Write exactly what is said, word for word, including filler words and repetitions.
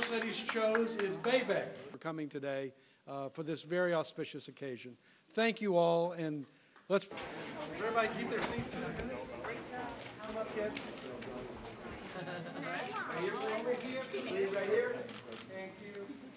that he chose is Bei Bei for coming today uh, for this very auspicious occasion. Thank you all, and let's everybody keep their seats. Come up, kids. Right here, over here, please, right here. Thank you.